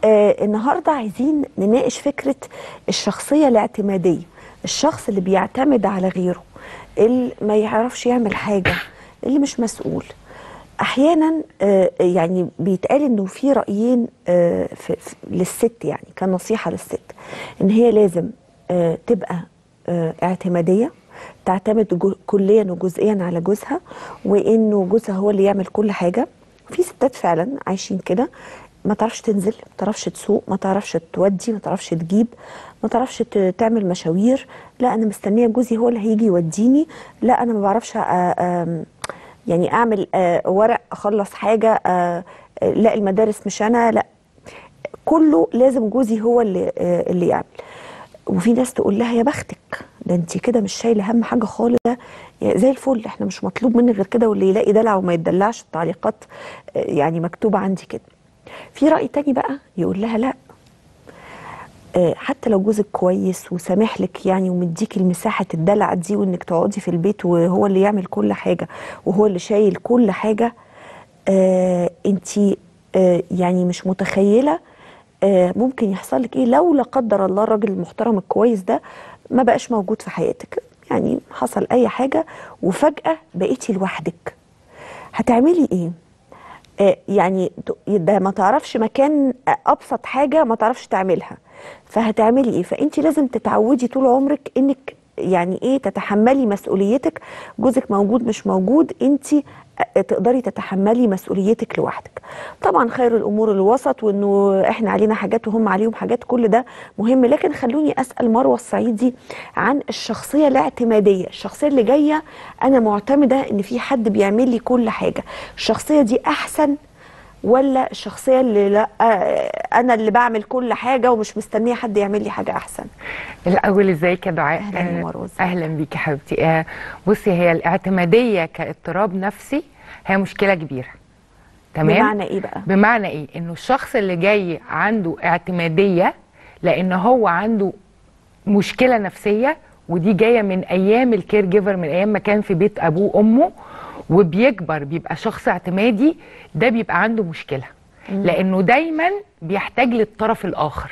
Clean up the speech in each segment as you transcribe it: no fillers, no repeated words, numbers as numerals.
النهارده عايزين نناقش فكرة الشخصية الاعتمادية، الشخص اللي بيعتمد على غيره، اللي ما يعرفش يعمل حاجة، اللي مش مسؤول. احيانا يعني بيتقال انه في رأيين للست، يعني كنصيحة للست، ان هي لازم تبقى اعتمادية، تعتمد كليا وجزئيا على جوزها، وانه جوزها هو اللي يعمل كل حاجة. في ستات فعلا عايشين كده، ما تعرفش تنزل، ما تعرفش تسوق، ما تعرفش تودي، ما تعرفش تجيب، ما تعرفش تعمل مشاوير. لا انا مستنيه جوزي هو اللي هيجي يوديني، لا انا ما بعرفش يعني اعمل ورق، اخلص حاجه، لا المدارس مش انا، لا كله لازم جوزي هو اللي يعمل. وفي ناس تقول لها يا بختك، ده انت كده مش شايله هم حاجه خالص، زي الفل، احنا مش مطلوب منك غير كده، واللي يلاقي دلع وما يتدلعش. التعليقات يعني مكتوبه عندي كده. في رأي تاني بقى يقول لها لا، حتى لو جوزك كويس وسامح لك يعني ومديكي المساحة الدلع دي، وانك تقعدي في البيت وهو اللي يعمل كل حاجة وهو اللي شايل كل حاجة، انتي يعني مش متخيلة ممكن يحصل لك ايه لو لا قدر الله الراجل المحترم الكويس ده ما بقاش موجود في حياتك. يعني حصل اي حاجة وفجأة بقيتي لوحدك، هتعملي ايه؟ يعني ده ما تعرفش مكان، ابسط حاجه ما تعرفش تعملها، فهتعملي ايه؟ فانت لازم تتعودي طول عمرك انك يعني ايه تتحملي مسؤوليتك. جوزك موجود مش موجود، انت تقدري تتحملي مسؤوليتك لوحدك. طبعا خير الامور الوسط، وانه احنا علينا حاجات وهم عليهم حاجات، كل ده مهم. لكن خلوني اسال مروه الصعيدي عن الشخصيه الاعتماديه، الشخصيه اللي جايه انا معتمده ان في حد بيعمل لي كل حاجه. الشخصيه دي احسن ولا الشخصيه اللي لا انا اللي بعمل كل حاجه ومش مستنيه حد يعمل لي حاجه احسن؟ الاول ازيك يا دعاء؟ اهلا يا مروه. اهلا بيكي حبيبتي. بصي، هي الاعتماديه كاضطراب نفسي هي مشكله كبيره. تمام؟ بمعنى ايه بقى؟ بمعنى ايه؟ انه الشخص اللي جاي عنده اعتماديه لان هو عنده مشكله نفسيه، ودي جايه من ايام الكير جيفر، من ايام ما كان في بيت ابوه وامه وبيكبر بيبقى شخص اعتمادي. ده بيبقى عنده مشكله لانه دايما بيحتاج للطرف الاخر.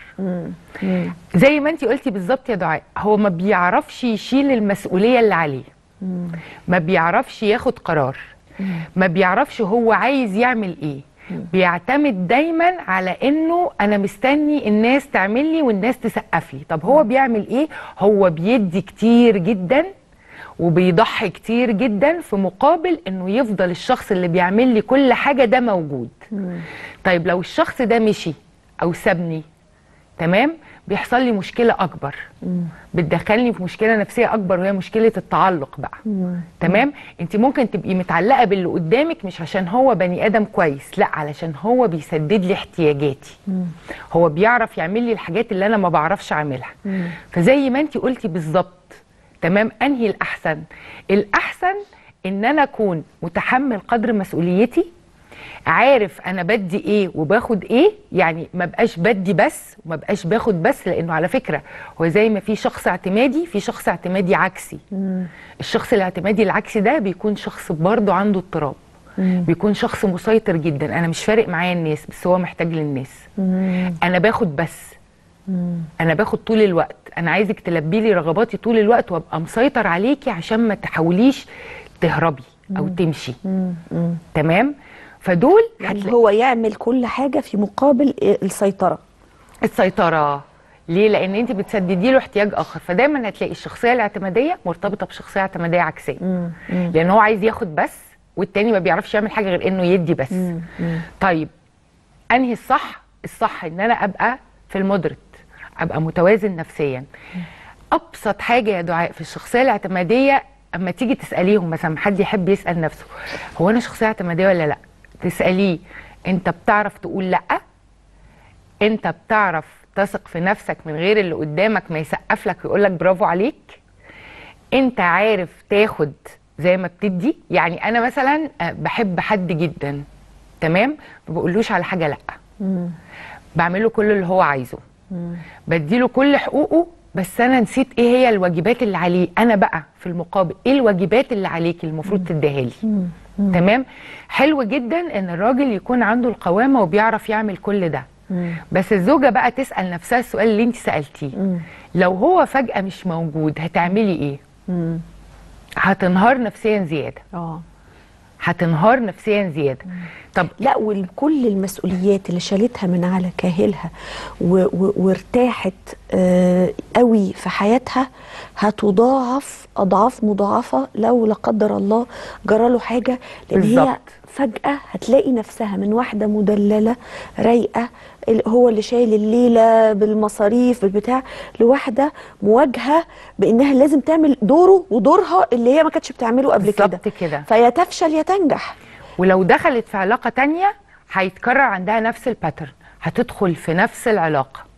زي ما انتي قلتي بالظبط يا دعاء، هو ما بيعرفش يشيل المسؤوليه اللي عليه، ما بيعرفش ياخد قرار، ما بيعرفش هو عايز يعمل ايه. بيعتمد دايما على انه انا مستني الناس تعمل لي والناس تسقف لي. طب هو بيعمل ايه؟ هو بيدي كتير جدا وبيضحي كتير جدا في مقابل انه يفضل الشخص اللي بيعمل لي كل حاجه ده موجود. طيب لو الشخص ده مشي او سابني، تمام، بيحصل لي مشكله اكبر، بتدخلني في مشكله نفسيه اكبر، وهي مشكله التعلق بقى. تمام؟ انت ممكن تبقي متعلقه باللي قدامك مش عشان هو بني ادم كويس، لا، علشان هو بيسدد لي احتياجاتي، هو بيعرف يعمل لي الحاجات اللي انا ما بعرفش اعملها. فزي ما انت قلتي بالظبط، تمام، انهي الاحسن؟ الاحسن ان انا اكون متحمل قدر مسؤوليتي، عارف انا بدي ايه وباخد ايه، يعني ما بقاش بدي بس وما بقاش باخد بس. لانه على فكره هو زي ما في شخص اعتمادي، في شخص اعتمادي عكسي. الشخص الاعتمادي العكسي ده بيكون شخص برضه عنده اضطراب، بيكون شخص مسيطر جدا. انا مش فارق معايا الناس، بس هو محتاج للناس. انا باخد بس، انا باخد طول الوقت، انا عايزك تلبي لي رغباتي طول الوقت وابقى مسيطر عليكي عشان ما تحاوليش تهربي او تمشي. تمام؟ فدول يعني هو يعمل كل حاجه في مقابل السيطره. ليه؟ لان انت بتسددي له احتياج اخر. فدايما هتلاقي الشخصيه الاعتماديه مرتبطه بشخصيه اعتماديه عكسيه، لان هو عايز ياخد بس، والتاني ما بيعرفش يعمل حاجه غير انه يدي بس. طيب انهي الصح؟ الصح ان انا ابقى في المودريت، ابقى متوازن نفسيا. ابسط حاجه يا دعاء في الشخصيه الاعتماديه، اما تيجي تساليهم مثلا، حد يحب يسال نفسه هو انا شخصيه اعتماديه ولا لا، تساليه انت بتعرف تقول لا؟ انت بتعرف تثق في نفسك من غير اللي قدامك ما يسقف لك ويقول لك برافو عليك؟ انت عارف تاخد زي ما بتدي؟ يعني انا مثلا بحب حد جدا، تمام، ما بقولوش على حاجه لا، بعمله كل اللي هو عايزه، بديله كل حقوقه، بس انا نسيت ايه هي الواجبات اللي عليه. انا بقى في المقابل ايه الواجبات اللي عليكي المفروض تديها لي؟ تمام؟ حلو جدا ان الراجل يكون عنده القوامه وبيعرف يعمل كل ده، بس الزوجه بقى تسال نفسها السؤال اللي انت سالتيه، لو هو فجاه مش موجود هتعملي ايه؟ هتنهار نفسيا زياده. هتنهار نفسيا زياده. طب لا، وكل المسؤوليات اللي شالتها من على كاهلها وارتاحت قوي في حياتها هتضاعف اضعاف مضاعفه لو لا قدر الله جراله حاجه، لان بالزبط. هي فجاه هتلاقي نفسها من واحده مدلله رايقه هو اللي شايل الليله بالمصاريف بالبتاع، لواحده مواجهه بانها لازم تعمل دوره ودورها اللي هي ما كانتش بتعمله قبل كده. بالظبط كده. فيا تفشل يا تنجح. ولو دخلت في علاقه تانية هيتكرر عندها نفس الباترن، هتدخل في نفس العلاقه.